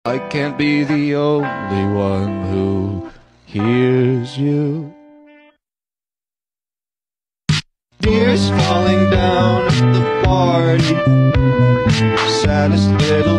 I can't be the only one who hears you. Tears falling down at the party, saddest little